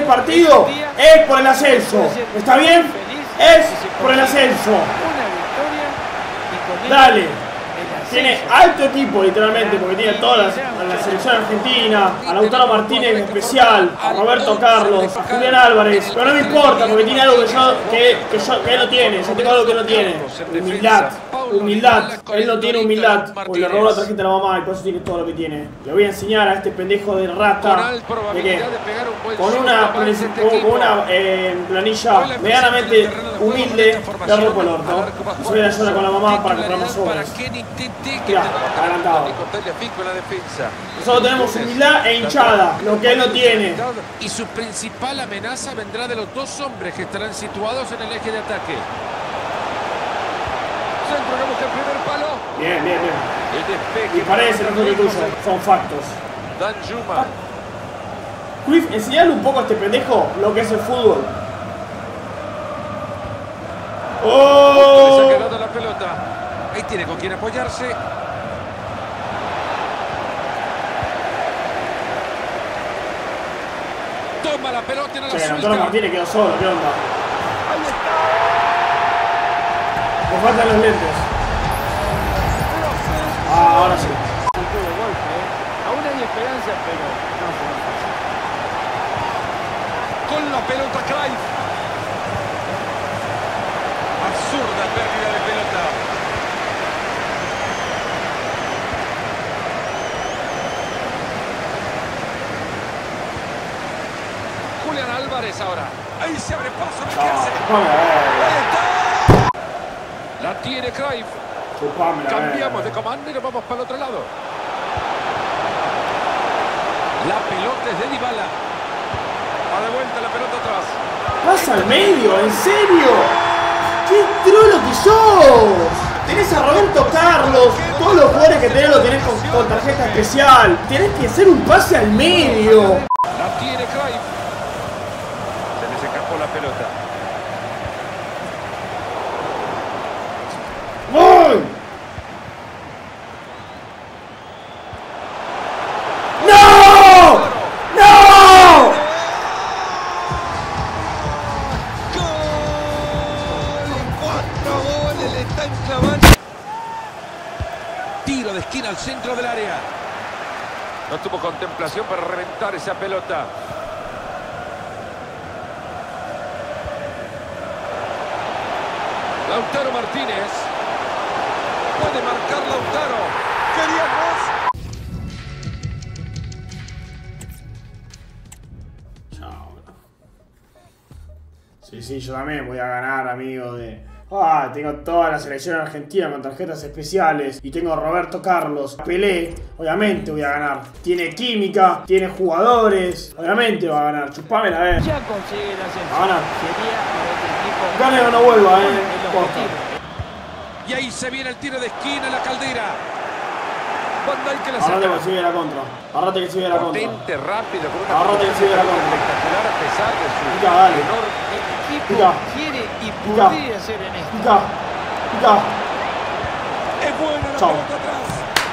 partido es por el ascenso. ¿Está bien? Es por el ascenso. Dale. Tiene alto equipo, literalmente, porque tiene todas a la selección argentina, a Lautaro Martínez en especial, a Roberto Carlos, a Julián Álvarez. Pero no me importa, porque tiene algo que él no tiene. Yo tengo algo que no tiene. Humildad. Humildad. Él no tiene humildad, porque le robó la tarjeta a la mamá y por eso tiene todo lo que tiene. Le voy a enseñar a este pendejo de rata de que con una planilla medianamente humilde le rompo el orto. Se voy a ayudar con la mamá para comprar más sobres. Ya, adelantado. Nosotros tenemos humildad e hinchada, lo que él no tiene. Y su principal amenaza vendrá de los dos hombres que estarán situados en el eje de ataque. Centro que busca el primer palo. Bien, bien, bien. Y parece no es tuyo, son factos. Danjuma. Cruyff, enseñale un poco a este pendejo lo que es el fútbol. ¡Oh! Se ha quedado la pelota. Ahí tiene con quién apoyarse. Toma la pelota y no la suelta. Lautaro Martínez quedó solo, ¿qué onda? Me faltan los lentes. Ah, ahora sí. Aún hay esperanza, pero no será fácil. Con la pelota Cruyff. Absurda pérdida de pelota. Julián Álvarez ahora. Ahí se abre paso. Ahí está. La tiene Cruyff. Cambiamos de comando y nos vamos para el otro lado. La pelota es de Dybala. Va de vuelta la pelota atrás. Pasa al medio, ¿en serio? ¡Qué trolo que sos! Tenés a Roberto Carlos, todos los jugadores que tenés lo tenés con tarjeta especial. Tenés que hacer un pase al medio. La tiene Cruyff. Se les escapó la pelota. ¡Gol! ¡No! ¡No! Tiro de esquina al centro del área. No tuvo contemplación para reventar esa pelota. Lautaro Martínez. Puede marcar Lautaro. ¿Querías más? Chao. Sí, yo también voy a ganar, amigo. Tengo toda la selección argentina con tarjetas especiales. Y tengo a Roberto Carlos, Pelé. Obviamente voy a ganar. Tiene química, tiene jugadores. Obviamente va a ganar. Chupámela, Ya consigue el ascenso. Va a ganar. Sería para este equipo. Gane o no vuelva, el objetivo. Y ahí se viene el tiro de esquina en la Caldera. Cuando hay que la Agarrate sacar. que sigue la contra. Agarrate que sigue la contra. Potente, rápido, con una Agarrate que sigue la contra. espectacular a pesar de su Pica, dale. enorme. El equipo Pica. quiere y Pica. podría hacer en esto. Pica. Pica. Es buena la Chao. pelota atrás.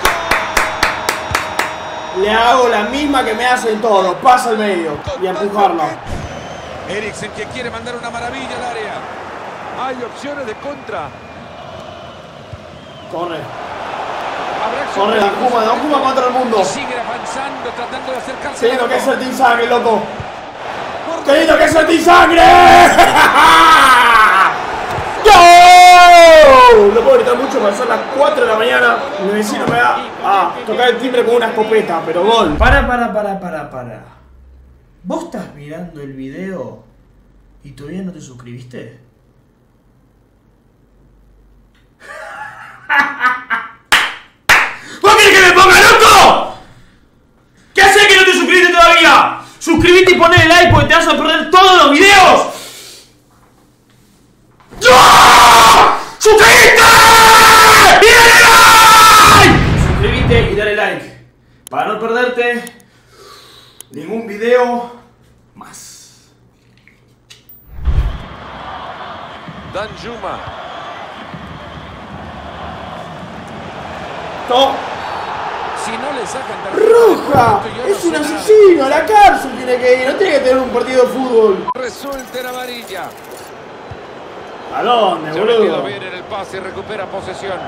Le hago la misma que me hacen todos. Pasa al medio. Y empujarla. Eriksen que quiere mandar una maravilla al área. Hay opciones de contra. Corre. Habrá Corre, Danjuma contra el mundo. Y sigue avanzando, tratando de acercarse. Qué lindo que es el Team Sangre, loco. Por ¡Qué lindo que es el Team Sangre! ¡Gol! No puedo gritar mucho para ser las 4 de la mañana. Mi vecino me da a tocar el timbre con una escopeta, pero gol. Para. ¿Vos estás mirando el video y todavía no te suscribiste? ¿Vos querés que me ponga loco? ¿Qué haces que no te suscribiste todavía? Suscríbete y poné el like porque te vas a perder todos los videos. ¡No! ¡Suscríbete! ¡Y dale like! Suscríbete y dale like para no perderte ningún video más. Danjuma. Si no le sacan ¡roja! Es un asesino, a la cárcel tiene que ir, no tiene que tener un partido de fútbol. Resulta en amarilla. ¿A dónde, Se boludo? metido bien en el pase y recupera posesión.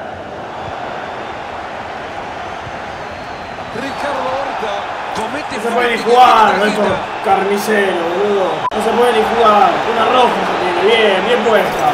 Ricardo Horta comete. No se puede ni jugar con estos carniceros, boludo. No se puede ni jugar. Una roja se tiene, bien puesta.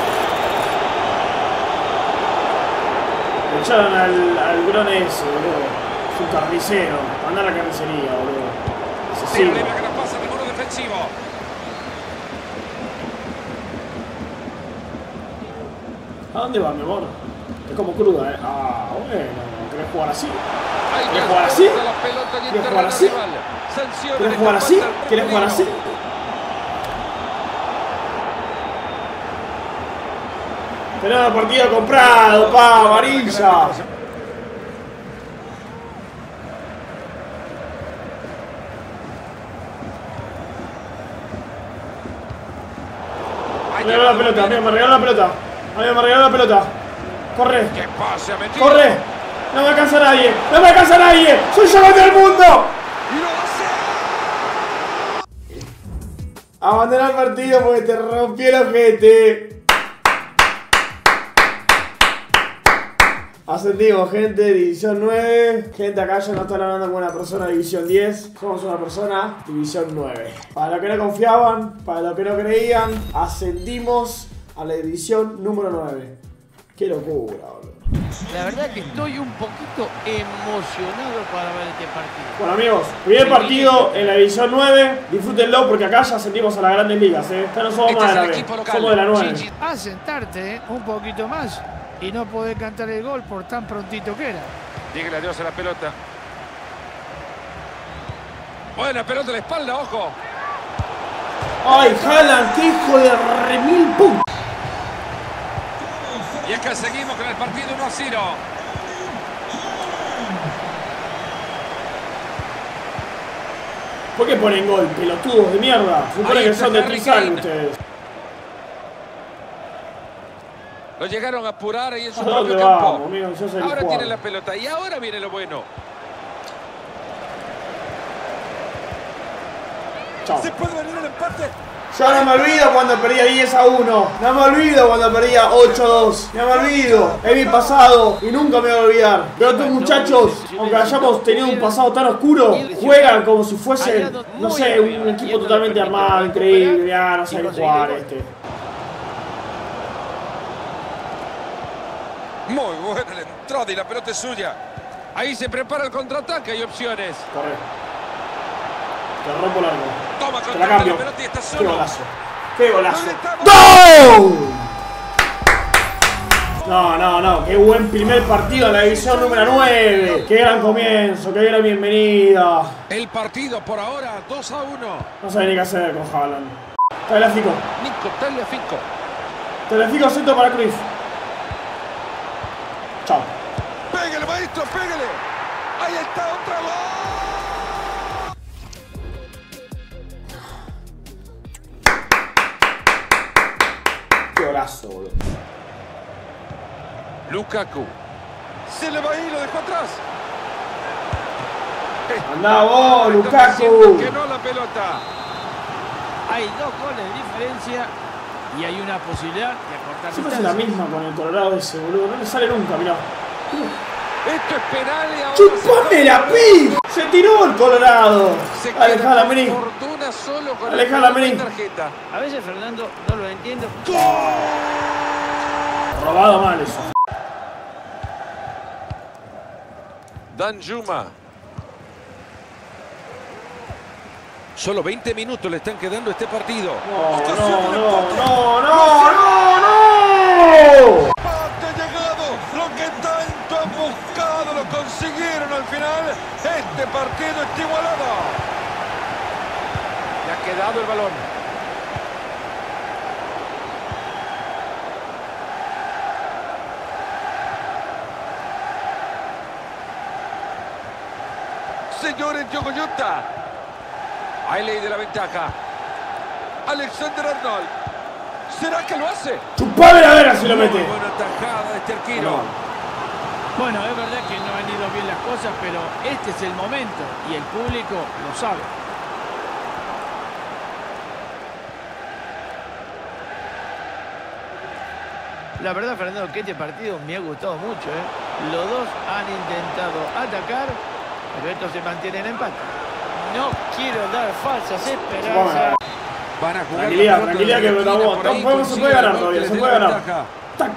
Le echaron al Grón ese, boludo. Es un carnicero. Anda a la carnicería, boludo. Asesino. Problema que no pasa ninguno defensivo. ¿A dónde va, mi amor? Es como cruda, ¿eh? Ah, bueno. ¿Querés jugar así? ¿Querés jugar así? ¿Querés jugar así? ¿Querés jugar así? ¿Querés jugar así? Tenemos el partido comprado, pa, amarilla. Me regaló la pelota, amigo, me regaló la pelota. Amigo, me regaló la pelota. Corre. Corre. No me alcanza nadie. No me alcanza nadie. Soy yo campeón del mundo. Abandona el partido porque te rompí el ojete. Ascendimos, gente, División 9. Gente, acá ya no están hablando con una persona de División 10. Somos una persona División 9. Para los que no confiaban, para los que no creían, ascendimos a la División número 9. Qué locura, boludo. La verdad que estoy un poquito emocionado para ver este partido. Bueno, amigos, primer partido en la División 9. Disfrútenlo porque acá ya ascendimos a las grandes ligas, Ya no somos más de la B, somos de la 9. A sentarte un poquito más y no poder cantar el gol por tan prontito que era. Dígale adiós a la pelota. Buena pelota a la espalda, ojo. ¡Ay, Haaland! ¡Qué hijo de remil pum! Y acá seguimos con el partido 1-0. ¿Por qué ponen gol, pelotudos de mierda? Supone que son de Trizal ustedes. Lo llegaron a apurar ahí en su ¿A dónde propio vamos, campo. amigo? Yo soy el Ahora jugador. tiene la pelota y ahora viene lo bueno. Chao. Se puede venir el empate. Yo no me olvido cuando perdía 10-1. No me olvido cuando perdía 8-2. No me olvido. Es mi pasado y nunca me voy a olvidar. Pero estos muchachos, aunque hayamos tenido un pasado tan oscuro, juegan como si fuesen, no sé, un equipo totalmente armado, increíble. Ya no saben jugar este. Muy buena la entrada y la pelota es suya. Ahí se prepara el contraataque, hay opciones. Corre. Te rompo largo. Toma Te la cambio. la pelota y está Qué solo. golazo. Qué golazo. ¡Gol! No. Qué buen primer partido en la división número 9. Qué gran comienzo. Qué gran bienvenida. El partido por ahora 2-1. No sabe ni qué hacer con Haaland. Tagliafico. Nico Tagliafico. Tagliafico centro para Cruyff. Chao. Pégale, maestro, pégale. Ahí está otra vez. Qué golazo, boludo. Lukaku. Se le va ahí, lo dejó atrás. Andá vos, Está Lukaku. diciendo que no la pelota. Hay 2 goles de diferencia y hay una posibilidad de acortar Siempre hace la misma con el Colorado ese, boludo. No le sale nunca, mirá. Esto es penal y ahora ¡Chupame la pi! Se tiró el Colorado. se Alejala, vení. fortuna solo con Alejala, la vení. tarjeta. A veces, Fernando, no lo entiendo. Robado mal eso. Danjuma. Solo 20 minutos le están quedando a este partido. No. ¡Empate llegado! Lo que tanto han buscado lo consiguieron al final. Este partido está igualado. Le ha quedado el balón. Señores, Yogoyuta. Hay ley de la ventaja. Alexander Arnold. ¿Será que lo hace? Chupame la vera si lo mete. Muy buena tajada de este arquero. Bueno, es verdad que no han ido bien las cosas, pero este es el momento y el público lo sabe. La verdad, Fernando, que este partido me ha gustado mucho, ¿eh? Los dos han intentado atacar, pero estos se mantienen en empate. No quiero dar falsas esperanzas. Van a jugar. Tranquilidad, que se puede ganar todavía, se puede ganar. ¡Tac!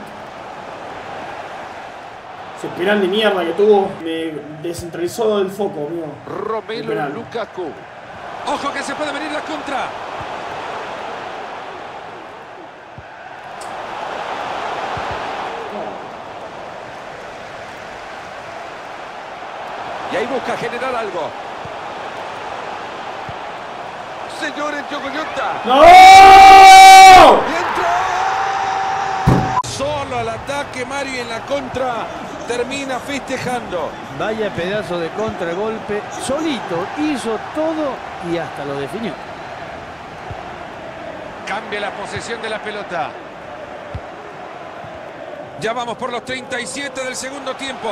Ese penal de mierda que tuvo me descentralizó el foco, amigo. Romelu Lukaku. Ojo que se puede venir la contra. Y ahí busca generar algo. Señores, Yogoyota. ¡No! ¡Y entró! Solo al ataque, Mario, en la contra termina festejando. Vaya pedazo de contragolpe. Solito hizo todo y hasta lo definió. Cambia la posesión de la pelota. Ya vamos por los 37 del segundo tiempo.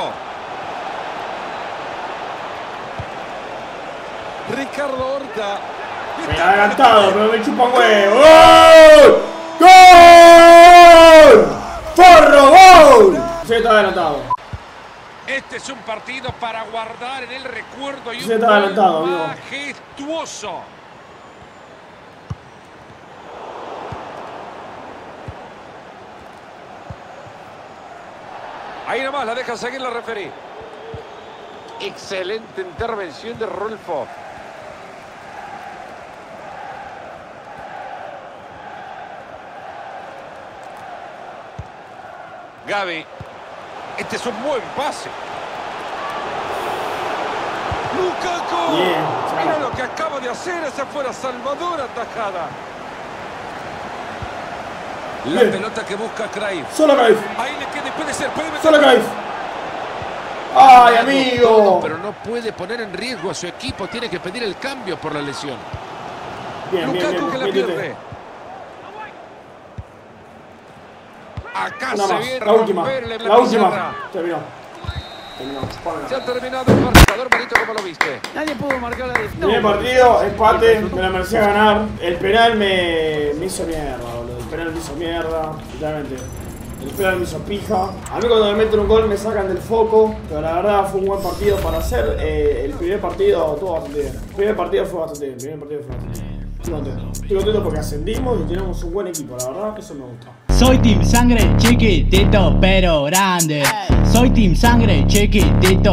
Ricardo Horta. Me ha adelantado, pero me chupa un huevo. ¡Gol! ¡Gol! ¡Forro, gol! Se está adelantado. Este es un partido para guardar en el recuerdo y se está adelantado, amigo. Majestuoso. Ahí nomás la deja seguir la referí. Excelente intervención de Rolfo. Gavi. Este es un buen pase. Lukaku. Mira lo que acaba de hacer. Esa fue la salvadora atajada. La pelota que busca Cruyff. Solo Cruyff. Ahí le queda, puede ser. Solo Cruyff. ¡Ay, amigo! Pero no puede poner en riesgo a su equipo. Tiene que pedir el cambio por la lesión. Bien, Lukaku que la pierde. Acá se viene la última. Terminó. Se ha terminado el marcador, Benito, ¿cómo lo viste? Nadie pudo marcar la diferencia. Primer partido, empate, me la merecía ganar. El penal me hizo mierda, boludo. El penal me hizo mierda, literalmente. El penal me hizo pija. A mí cuando me meten un gol me sacan del foco. Pero la verdad fue un buen partido para hacer. El primer partido estuvo bastante bien. El primer partido fue bastante bien. Estoy contento porque ascendimos y tenemos un buen equipo, la verdad, eso me gusta. Soy Team Sangre chiquitito pero grande. Soy Team Sangre chiquitito.